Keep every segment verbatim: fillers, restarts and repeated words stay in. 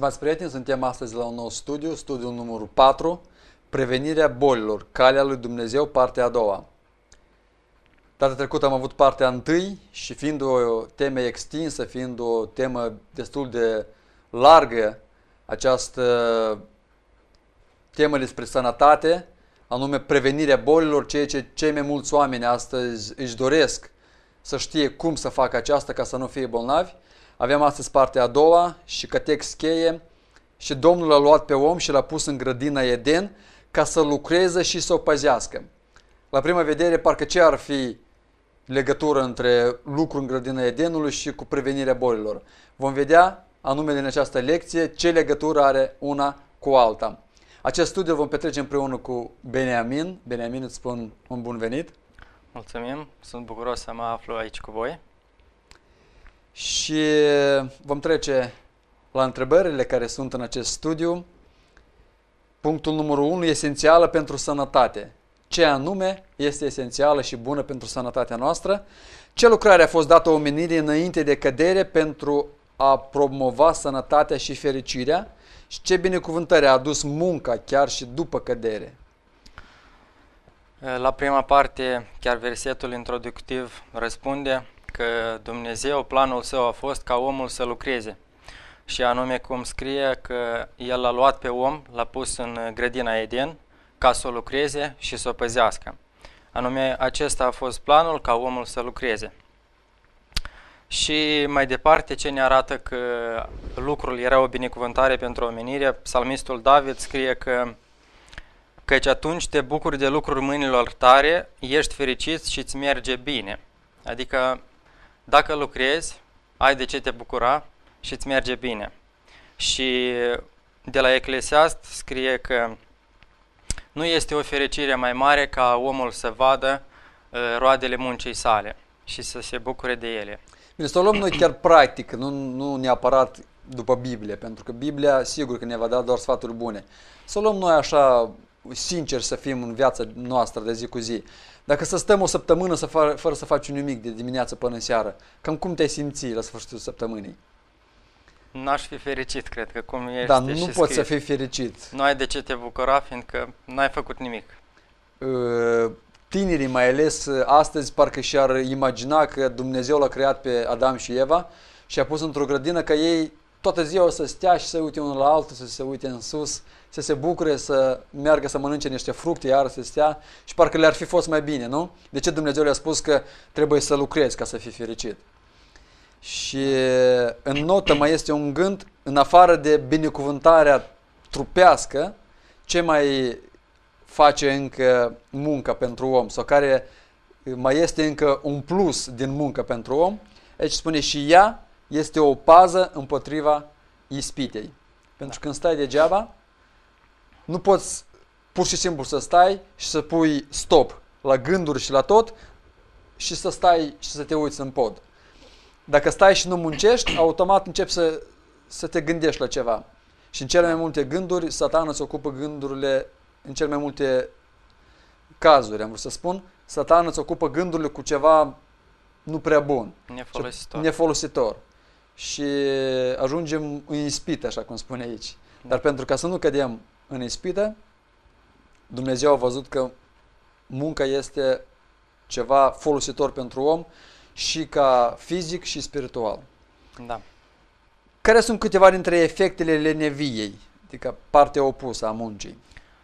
Stimați prieteni, suntem astăzi la un nou studiu, studiul numărul patru, prevenirea bolilor, calea lui Dumnezeu, partea a doua. Data trecută am avut partea întâi și fiind o temă extinsă, fiind o temă destul de largă, această temă despre sănătate, anume prevenirea bolilor, ceea ce cei mai mulți oameni astăzi își doresc să știe cum să facă aceasta ca să nu fie bolnavi. Avem astăzi partea a doua și ca text cheie: și Domnul l-a luat pe om și l-a pus în grădina Eden ca să lucreze și să o păzească. La prima vedere, parcă ce ar fi legătură între lucru în grădina Edenului și cu prevenirea bolilor? Vom vedea anume din această lecție ce legătură are una cu alta. Acest studiu vom petrece împreună cu Beniamin. Beniamin, îți spun un bun venit. Mulțumim, sunt bucuros să mă aflu aici cu voi. Și vom trece la întrebările care sunt în acest studiu. Punctul numărul unu, esențială pentru sănătate. Ce anume este esențială și bună pentru sănătatea noastră? Ce lucrare a fost dată omenirii înainte de cădere pentru a promova sănătatea și fericirea? Și ce binecuvântări a adus munca chiar și după cădere? La prima parte, chiar versetul introductiv răspunde că Dumnezeu, planul său a fost ca omul să lucreze. Și anume cum scrie că El l-a luat pe om, l-a pus în grădina Eden ca să o lucreze și să o păzească. Anume acesta a fost planul, ca omul să lucreze. Și mai departe, ce ne arată că lucrul era o binecuvântare pentru omenire, psalmistul David scrie că căci atunci te bucuri de lucruri mâinilor tale, ești fericit și îți merge bine. Adică dacă lucrezi, ai de ce te bucura și îți merge bine. Și de la Eclesiast scrie că nu este o fericire mai mare ca omul să vadă uh, roadele muncii sale și să se bucure de ele. Bine, să o luăm noi chiar practic, nu, nu neapărat după Biblie, pentru că Biblia sigur că ne va da doar sfaturi bune. Să o luăm noi așa sincer să fim în viața noastră de zi cu zi. Dacă să stăm o săptămână să fa- fără să faci nimic de dimineață până în seară, cam cum te-ai simți la sfârșitul săptămânii? N-aș fi fericit, cred că cum ești. Da, nu și poți scris. să fii fericit. Nu ai de ce te bucura, fiindcă n-ai făcut nimic. Tinerii mai ales astăzi parcă și-ar imagina că Dumnezeu l-a creat pe Adam și Eva și a pus într-o grădină ca ei toată ziua să stea și să uite unul la altul, să se uite în sus, să se bucure, să meargă să mănânce niște fructe, iar să stea și parcă le-ar fi fost mai bine, nu? De ce Dumnezeu le-a spus că trebuie să lucrezi ca să fii fericit? Și în notă mai este un gând, în afară de binecuvântarea trupească, ce mai face încă munca pentru om sau care mai este încă un plus din muncă pentru om? Aici spune și ea este o pază împotriva ispitei. Pentru că când stai degeaba, nu poți pur și simplu să stai și să pui stop la gânduri și la tot și să stai și să te uiți în pod. Dacă stai și nu muncești, automat începi să, să te gândești la ceva. Și în cele mai multe gânduri, Satan îți ocupă gândurile, în cele mai multe cazuri, am vrut să spun, Satan îți ocupă gândurile cu ceva nu prea bun. Nefolositor. Nefolositor. Și ajungem în ispită, așa cum spune aici. Dar pentru ca să nu cădem în ispită, Dumnezeu a văzut că munca este ceva folositor pentru om și ca fizic și spiritual. Da. Care sunt câteva dintre efectele leneviei, adică partea opusă a muncii?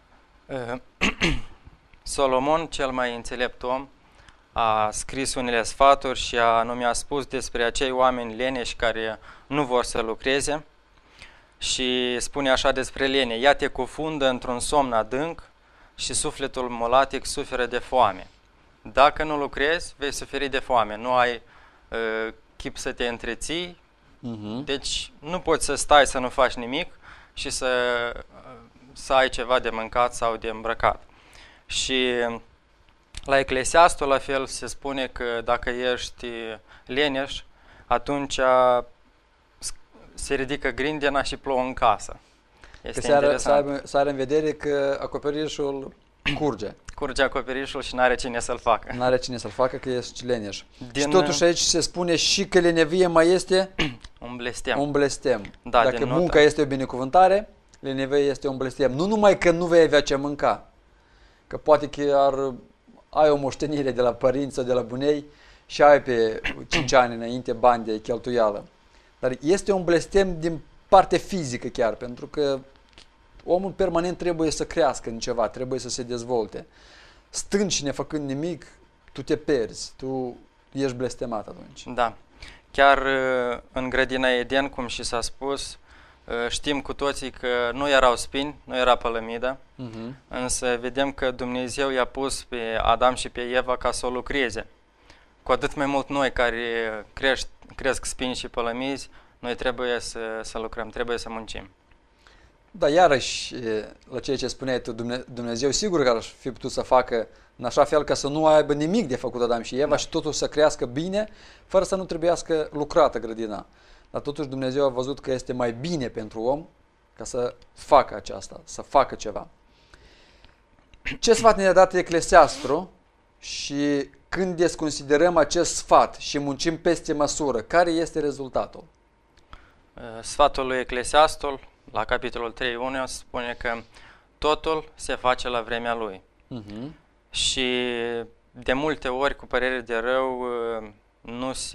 Solomon, cel mai înțelept om, a scris unele sfaturi și anume a spus despre acei oameni leneși care nu vor să lucreze și spune așa despre lene: ea te cufundă într-un somn adânc și sufletul molatic suferă de foame. Dacă nu lucrezi, vei suferi de foame, nu ai uh, chip să te întreții, uh-huh. Deci nu poți să stai să nu faci nimic și să, să ai ceva de mâncat sau de îmbrăcat. Și la Eclesiastul la fel se spune că dacă ești leneș, atunci se ridică grindena și plouă în casă. Este că interesant. Să aibă, să are în vedere că acoperișul curge. Curge acoperișul și n-are cine să-l facă. N-are cine să-l facă, că ești leneș. Din... Și totuși aici se spune și că lenevie mai este un Un blestem. Un blestem. Da, Dacă din munca notă. este o binecuvântare, lenevie este un blestem. Nu numai că nu vei avea ce mânca, că poate chiar ai o moștenire de la părinți sau de la bunei și ai pe cinci ani înainte bani de cheltuială. Dar este un blestem din parte fizică chiar, pentru că omul permanent trebuie să crească în ceva, trebuie să se dezvolte. Stând și nefăcând nimic, tu te pierzi, tu ești blestemat atunci. Da. Chiar uh, în grădina Eden, cum și s-a spus, uh, știm cu toții că nu erau spini, nu era pălămidă, Uh-huh. însă vedem că Dumnezeu i-a pus pe Adam și pe Eva ca să o lucreze. Cu atât mai mult noi care crești, cresc spini și pălămizi, noi trebuie să, să lucrăm, trebuie să muncim. Da, iarăși, la ceea ce spuneai tu, Dumnezeu sigur că ar fi putut să facă în așa fel ca să nu aibă nimic de făcut Adam și Eva, da, și totul să crească bine, fără să nu trebuiască lucrată grădina. Dar totuși Dumnezeu a văzut că este mai bine pentru om ca să facă aceasta, să facă ceva. Ce sfat ne-a dat Eclesiastru și când desconsiderăm acest sfat și muncim peste măsură, care este rezultatul? Sfatul lui Eclesiastul, la capitolul trei unu, spune că totul se face la vremea lui. Uh-huh. Și de multe ori, cu părere de rău, nu se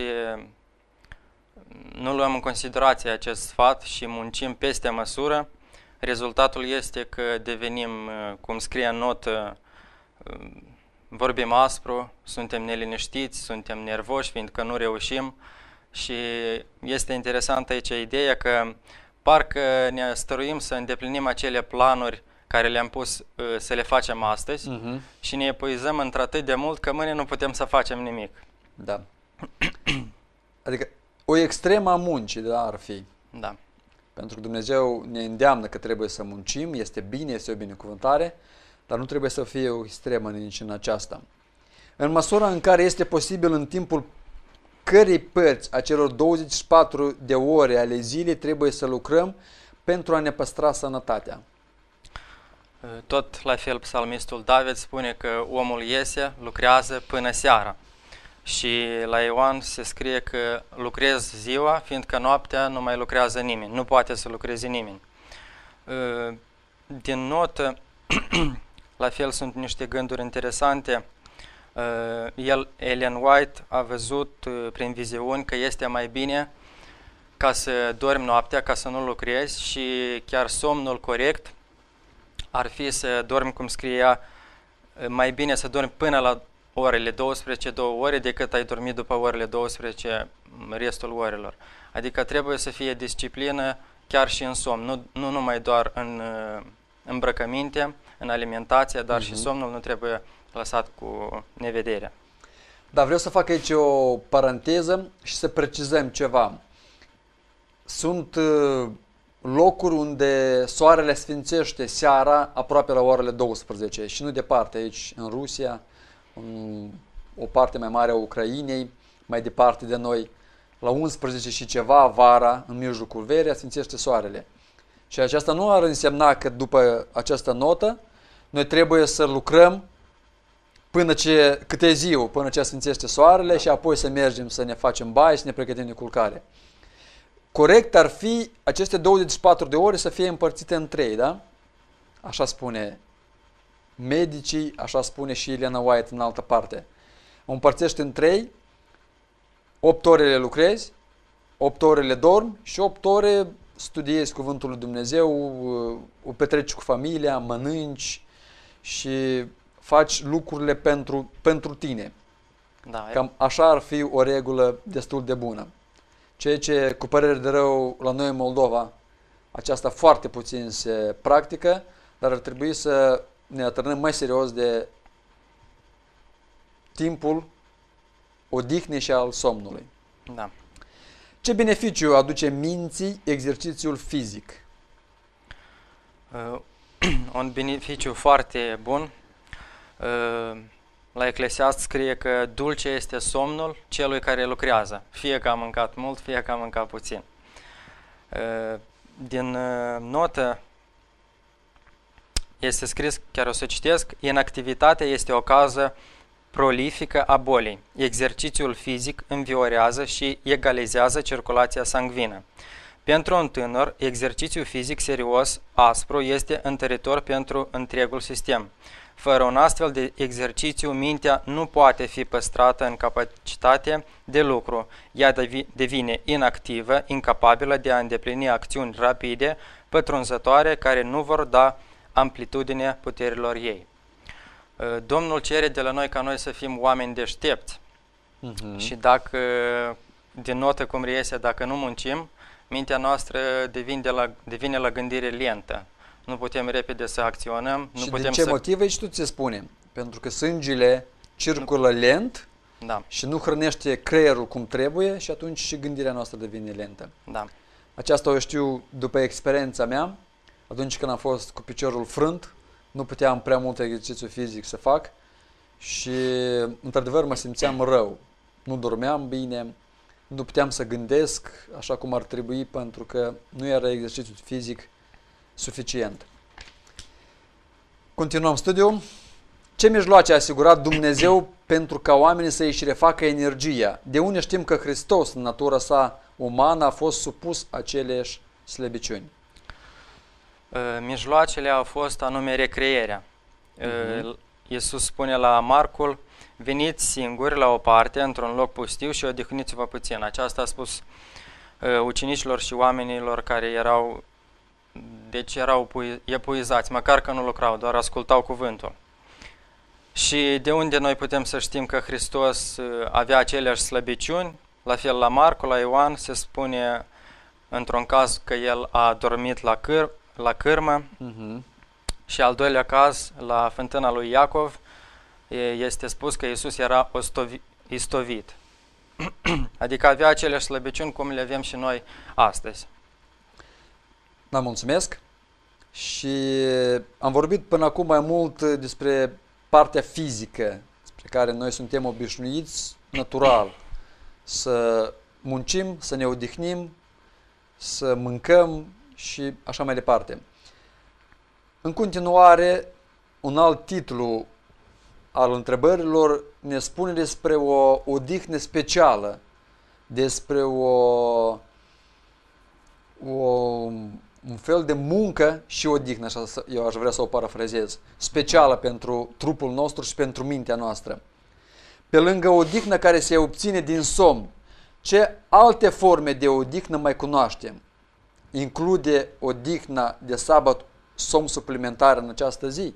nu luăm în considerație acest sfat și muncim peste măsură. Rezultatul este că devenim, cum scrie în notă, vorbim aspru, suntem neliniștiți, suntem nervoși, fiindcă nu reușim. Și este interesantă aici ideea că parcă ne stăruim să îndeplinim acele planuri care le-am pus să le facem astăzi, uh-huh, și ne epuizăm într-atât de mult că mâine nu putem să facem nimic. Da. Adică o extremă a muncii, da, ar fi. Da. Pentru că Dumnezeu ne îndeamnă că trebuie să muncim, este bine, este o binecuvântare, dar nu trebuie să fie o extremă nici în aceasta. În măsura în care este posibil în timpul cărei părți a celor douăzeci și patru de ore ale zilei trebuie să lucrăm pentru a ne păstra sănătatea. Tot la fel psalmistul David spune că omul iese, lucrează până seara. Și la Ioan se scrie că lucrez ziua, fiindcă noaptea nu mai lucrează nimeni, nu poate să lucreze nimeni. Din notă, la fel sunt niște gânduri interesante. El, Ellen White, a văzut prin viziuni că este mai bine ca să dormi noaptea, ca să nu lucrezi, și chiar somnul corect ar fi să dormi, cum scria, mai bine să dormi până la orele douăsprezece, două ore, decât ai dormit după orele douăsprezece restul orelor. Adică trebuie să fie disciplină chiar și în somn, nu, nu numai doar în îmbrăcăminte, în alimentație, dar uh-huh, și somnul nu trebuie lăsat cu nevederea. Da, vreau să fac aici o paranteză și să precizăm ceva. Sunt uh, locuri unde soarele sfințește seara aproape la orele douăsprezece și nu departe, aici în Rusia, în o parte mai mare a Ucrainei, mai departe de noi, la unsprezece și ceva vara, în mijlocul verii, sfințește soarele. Și aceasta nu ar însemna că după această notă noi trebuie să lucrăm până ce, câte ziua, până ce sfințește soarele, da, și apoi să mergem să ne facem baie și să ne pregătim de culcare. Corect ar fi aceste douăzeci și patru de ore să fie împărțite în trei, da? Așa spune medicii, așa spune și Elena White în altă parte. O împărțești în trei, opt ore le lucrezi, opt ore le dormi și opt ore studiezi Cuvântul lui Dumnezeu, o petreci cu familia, mănânci și faci lucrurile pentru, pentru tine. Da, Cam așa ar fi o regulă destul de bună. Ceea ce, cu părere de rău, la noi în Moldova, aceasta foarte puțin se practică, dar ar trebui să ne atârnăm mai serios de timpul odihnei și al somnului. Da. Ce beneficiu aduce minții exercițiul fizic? Uh, un beneficiu foarte bun. Uh, la Eclesiast scrie că dulce este somnul celui care lucrează, fie că a mâncat mult, fie că a mâncat puțin. Uh, din uh, notă este scris, chiar o să citesc, inactivitatea este o cauză prolifică a bolii. Exercițiul fizic înviorează și egalizează circulația sanguină. Pentru un tânăr, exercițiul fizic serios, aspru, este întăritor pentru întregul sistem. Fără un astfel de exercițiu, mintea nu poate fi păstrată în capacitate de lucru. Ea devine inactivă, incapabilă de a îndeplini acțiuni rapide, pătrunzătoare, care nu vor da amplitudine puterilor ei. Domnul cere de la noi ca noi să fim oameni deștepți. Uh-huh. Și dacă, din notă cum reiese, dacă nu muncim, mintea noastră devine, de la, devine la gândire lentă. Nu putem repede să acționăm. Și nu putem din ce să... motive aici tu ți spune? Pentru că sângele circulă nu. lent da. și nu hrănește creierul cum trebuie și atunci și gândirea noastră devine lentă. Da. Aceasta o știu după experiența mea. Atunci când am fost cu piciorul frânt, nu puteam prea mult exercițiu fizic să fac și într-adevăr mă simțeam rău. Nu dormeam bine, nu puteam să gândesc așa cum ar trebui pentru că nu era exercițiu fizic suficient. Continuăm studiul. Ce mijloace a asigurat Dumnezeu pentru ca oamenii să își refacă energia? De unde știm că Hristos, în natura sa umană, a fost supus aceleași slăbiciuni? Mijloacele au fost anume recreierea. Uh-huh. Iisus spune la Marcul: veniți singuri la o parte, într-un loc pustiu și odihniți-vă puțin. Aceasta a spus ucenicilor și oamenilor care erau, deci erau epuizați, măcar că nu lucrau, doar ascultau cuvântul. Și de unde noi putem să știm că Hristos avea aceleași slăbiciuni? La fel la Marcu, la Ioan se spune într-un caz că el a dormit la, câr, la cârmă. Uh-huh. Și al doilea caz, la fântâna lui Iacov, este spus că Iisus era ostovi, istovit. Adică avea aceleași slăbiciuni cum le avem și noi astăzi. Da, mulțumesc. Și am vorbit până acum mai mult despre partea fizică, despre care noi suntem obișnuiți natural. Să muncim, să ne odihnim, să mâncăm și așa mai departe. În continuare, un alt titlu al întrebărilor ne spune despre o odihnă specială, despre o, o, un fel de muncă și odihnă, așa eu aș vrea să o parafrazez, specială pentru trupul nostru și pentru mintea noastră. Pe lângă odihnă care se obține din somn, ce alte forme de odihnă mai cunoaștem? Include odihna de sabat somn suplimentar în această zi?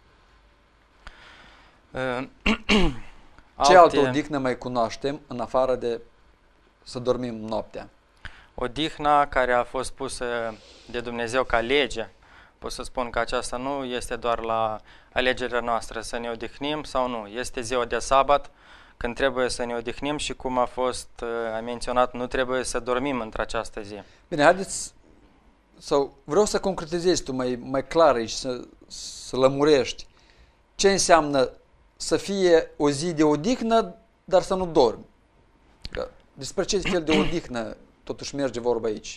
Uh, Ce altă odihnă mai cunoaștem în afară de să dormim noaptea? Odihna care a fost pusă de Dumnezeu ca lege. Pot să spun că aceasta nu este doar la alegerea noastră să ne odihnim sau nu. Este ziua de sabat când trebuie să ne odihnim și cum a fost a menționat, nu trebuie să dormim într-această zi. Bine, haideți, sau vreau să concretizezi tu mai, mai clar aici, să, să lămurești. Ce înseamnă să fie o zi de odihnă, dar să nu dormi? Despre ce fel de odihnă totuși merge vorba aici?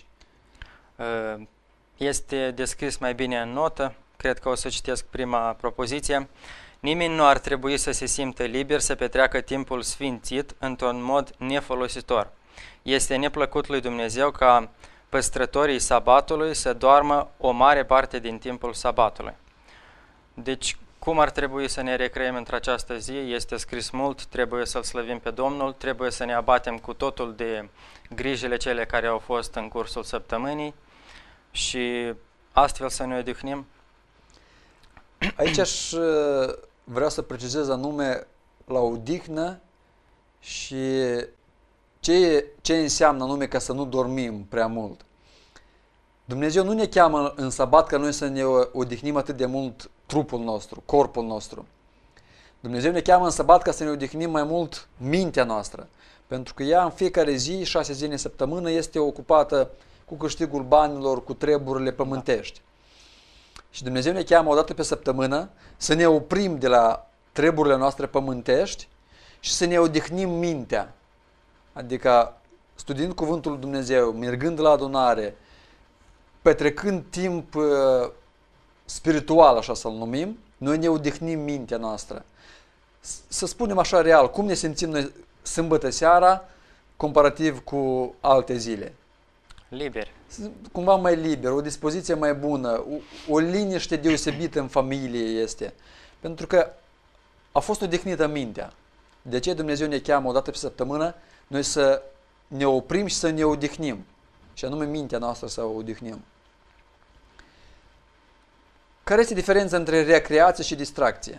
Este descris mai bine în notă, cred că o să citesc prima propoziție. Nimeni nu ar trebui să se simtă liber să petreacă timpul sfințit într-un mod nefolositor. Este neplăcut lui Dumnezeu ca păstrătorii sabatului să doarmă o mare parte din timpul sabatului. Deci, cum ar trebui să ne recreăm într-această zi? Este scris mult, trebuie să-L slăvim pe Domnul, trebuie să ne abatem cu totul de grijile cele care au fost în cursul săptămânii și astfel să ne odihnim. Aici aș vrea să precizez anume la odihnă și ce, ce înseamnă anume ca să nu dormim prea mult. Dumnezeu nu ne cheamă în sabat ca noi să ne odihnim atât de mult trupul nostru, corpul nostru. Dumnezeu ne cheamă în sabat ca să ne odihnim mai mult mintea noastră. Pentru că ea în fiecare zi, șase zile în săptămână, este ocupată cu câștigul banilor, cu treburile pământești. Și Dumnezeu ne cheamă o dată pe săptămână să ne oprim de la treburile noastre pământești și să ne odihnim mintea. Adică studiind cuvântul lui Dumnezeu, mergând la adunare, petrecând timp uh, spiritual, așa să-l numim, noi ne odihnim mintea noastră. să spunem așa real, cum ne simțim noi sâmbătă seara comparativ cu alte zile? Liber. Cumva mai liber, o dispoziție mai bună, o, o liniște deosebită în familie este. Pentru că a fost odihnită mintea. De aceea Dumnezeu ne cheamă o dată pe săptămână noi să ne oprim și să ne odihnim. Și anume mintea noastră să o odihnim. Care este diferența între recreație și distracție?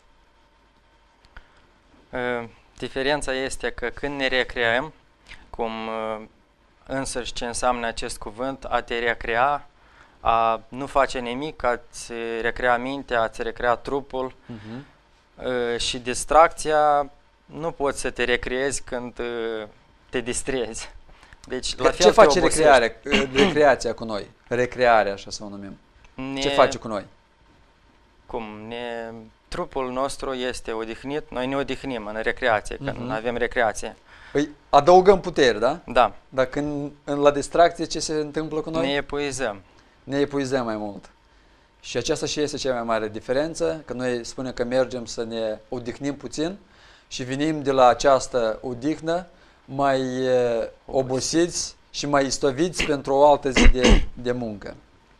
Uh, diferența este că când ne recreăm, cum uh, însăși ce înseamnă acest cuvânt, a te recrea, a nu face nimic, a-ți recrea mintea, a-ți recrea trupul, uh-huh. uh, și distracția, nu poți să te recreezi când uh, te distrezi. Deci, la fel ce face recrearea, recreația cu noi? Recrearea, așa să o numim. Ne, ce face cu noi? Cum? Ne, trupul nostru este odihnit, noi ne odihnim în recreație, când uh-huh. avem recreație. Păi adăugăm puteri, da? Da. Dar când la distracție ce se întâmplă cu noi? Ne epuizăm. Ne epuizăm mai mult. Și aceasta și este cea mai mare diferență, că noi spunem că mergem să ne odihnim puțin și venim de la această odihnă mai obosiți și mai istoviți pentru o altă zi de, de muncă.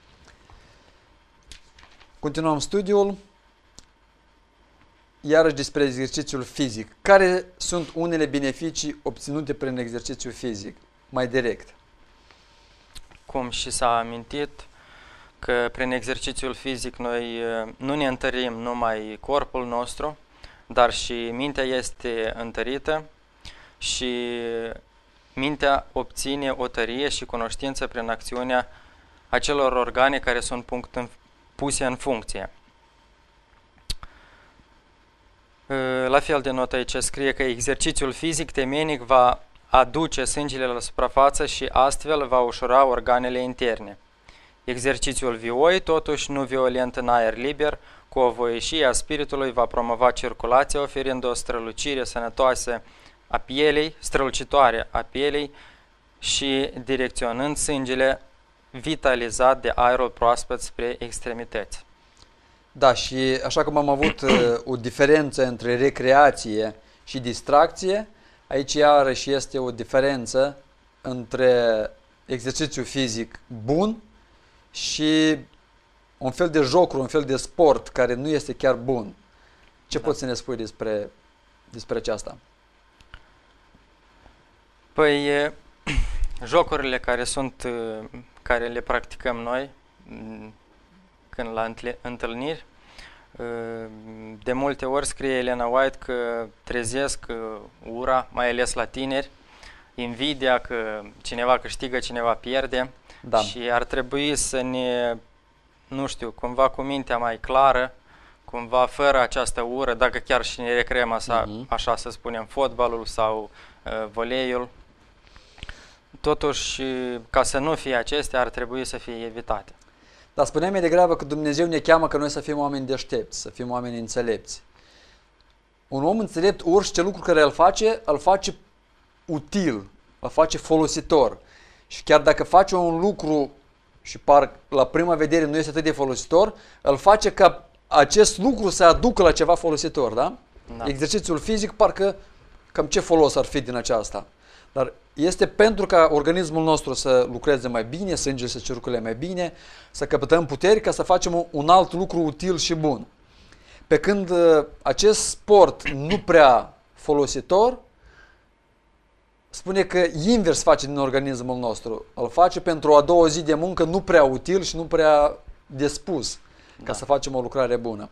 Continuăm studiul, iarăși despre exercițiul fizic. Care sunt unele beneficii obținute prin exercițiul fizic? Mai direct. Cum și s-a amintit, că prin exercițiul fizic noi nu ne întărim numai corpul nostru, dar și mintea este întărită și mintea obține o tărie și cunoștință prin acțiunea acelor organe care sunt punct în, puse în funcție. La fel de notă aici scrie că exercițiul fizic temenic va aduce sângele la suprafață și astfel va ușura organele interne. Exercițiul vioi, totuși nu violent în aer liber, cu o voieșie a spiritului va promova circulația, oferind o strălucire sănătoasă a pielei, strălucitoare a pielei și direcționând sângele vitalizat de aerul proaspăt spre extremități. Da, și așa cum am avut uh, o diferență între recreație și distracție, aici iarăși este o diferență între exercițiu fizic bun și un fel de jocuri, un fel de sport care nu este chiar bun. Ce da. poți să ne spui despre, despre aceasta? Păi, jocurile care sunt, care le practicăm noi când la întâlniri, de multe ori scrie Elena White că trezesc ura, mai ales la tineri, invidia că cineva câștigă, cineva pierde, da. Și ar trebui să ne, nu știu, cumva cu mintea mai clară, cumva fără această ură, dacă chiar și ne recreăm așa, uh-huh. așa să spunem, fotbalul sau uh, voleiul, totuși, ca să nu fie acestea, ar trebui să fie evitate. Dar spuneam mai degrabă că Dumnezeu ne cheamă că noi să fim oameni deștepți, să fim oameni înțelepți. Un om înțelept, orice lucru care îl face, îl face util, îl face folositor. Și chiar dacă face un lucru și par la prima vedere nu este atât de folositor, îl face ca acest lucru să aducă la ceva folositor, da? Da. Exercițiul fizic, parcă cam ce folos ar fi din aceasta. Dar este pentru ca organismul nostru să lucreze mai bine, sângele să circule mai bine, să căpătăm puteri ca să facem un alt lucru util și bun. Pe când acest sport nu prea folositor, spune că invers face din organismul nostru. Îl face pentru a doua zi de muncă nu prea util și nu prea dispus ca da. să facem o lucrare bună.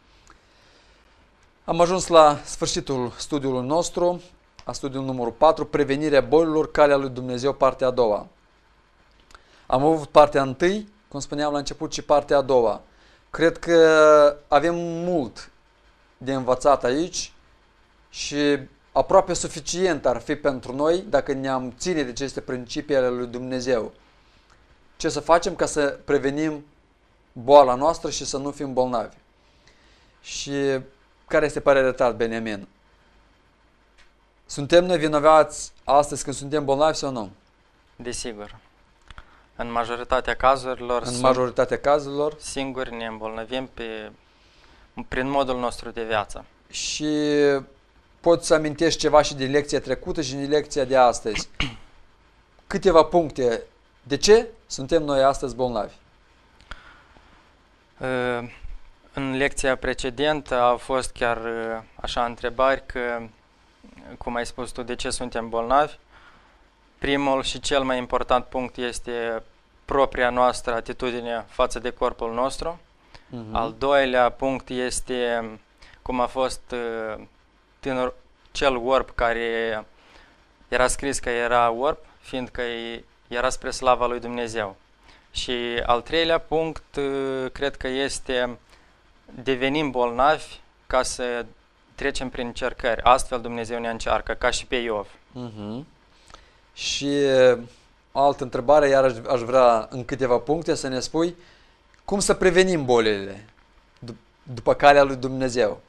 Am ajuns la sfârșitul studiului nostru, a studiul numărul patru, prevenirea bolilor, calea lui Dumnezeu, partea a doua. Am avut partea întâi, cum spuneam la început, și partea a doua. Cred că avem mult de învățat aici și aproape suficient ar fi pentru noi dacă ne-am ține de aceste principii ale lui Dumnezeu. Ce să facem ca să prevenim boala noastră și să nu fim bolnavi. Și care este părerea ta, Beniamin? Suntem noi vinovați astăzi când suntem bolnavi sau nu? Desigur. În majoritatea cazurilor, în majoritatea cazurilor singuri ne îmbolnăvim pe, prin modul nostru de viață. și poți să amintești ceva și din lecția trecută și din lecția de astăzi. Câteva puncte. De ce suntem noi astăzi bolnavi? În lecția precedentă au fost chiar așa întrebări că, cum ai spus tu, de ce suntem bolnavi? Primul și cel mai important punct este propria noastră atitudine față de corpul nostru. Uh-huh. Al doilea punct este cum a fost tânăr, cel orb care era scris că era orb, fiindcă era spre slava lui Dumnezeu. Și al treilea punct, cred că este devenim bolnavi ca să trecem prin încercări. Astfel Dumnezeu ne încearcă, ca și pe Iov. Uh-huh. Și o altă întrebare, iar aș, aș vrea în câteva puncte să ne spui cum să prevenim bolile după calea lui Dumnezeu.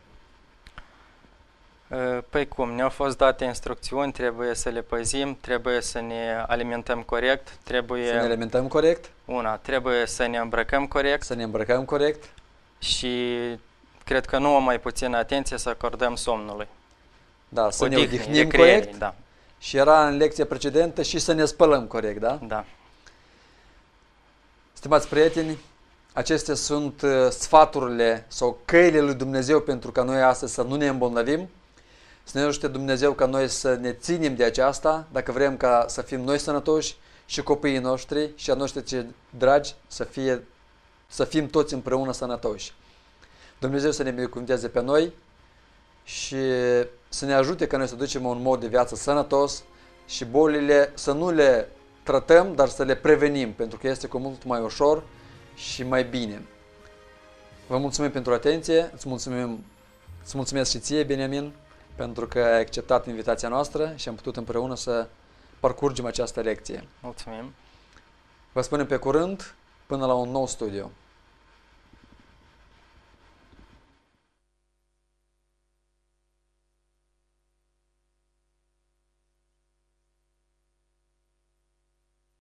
Păi cum, ne-au fost date instrucțiuni, trebuie să le păzim, trebuie să ne alimentăm corect, trebuie... Să ne alimentăm corect. Una, trebuie să ne îmbrăcăm corect. Să ne îmbrăcăm corect. Și cred că nu o mai puțină atenție să acordăm somnului. Da, să Odihne, ne odihnim corect. Da. Și era în lecția precedentă și să ne spălăm corect, da? Da. Stimați prieteni, acestea sunt uh, sfaturile sau căile lui Dumnezeu pentru ca noi astăzi să nu ne îmbolnăvim. Să ne ajute Dumnezeu ca noi să ne ținem de aceasta, dacă vrem ca să fim noi sănătoși și copiii noștri și a noștri ce dragi să, fie, să fim toți împreună sănătoși. Dumnezeu să ne binecuvânteze pe noi și să ne ajute ca noi să ducem un mod de viață sănătos și bolile să nu le tratăm, dar să le prevenim, pentru că este cu mult mai ușor și mai bine. Vă mulțumim pentru atenție, îți mulțumim, îți mulțumesc și ție, Beniamin, pentru că ai acceptat invitația noastră și am putut împreună să parcurgem această lecție. Mulțumim! Vă spunem pe curând, până la un nou studiu.